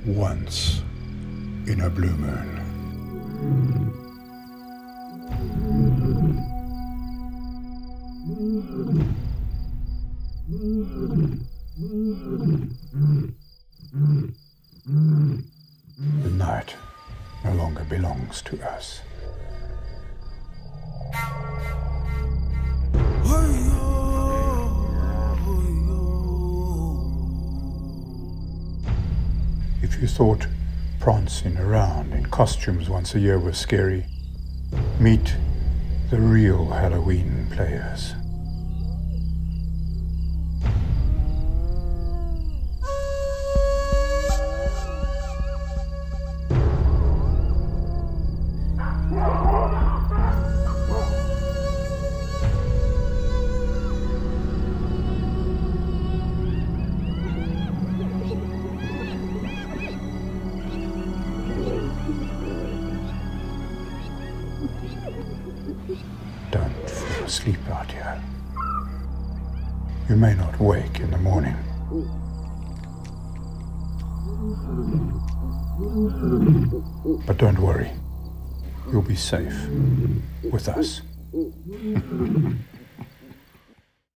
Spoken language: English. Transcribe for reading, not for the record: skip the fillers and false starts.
Once in a blue moon. The night no longer belongs to us. If you thought prancing around in costumes once a year was scary, meet the real Halloween players. Don't fall asleep out here. You may not wake in the morning. But don't worry. You'll be safe with us.